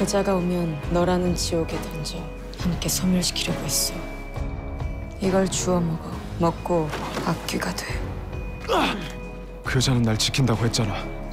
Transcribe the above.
그자가 오면 너라는 지옥에 던져 함께 소멸시키려고 했어. 이걸 주워 먹어. 먹고 악귀가 돼. 그 여자는 날 지킨다고 했잖아.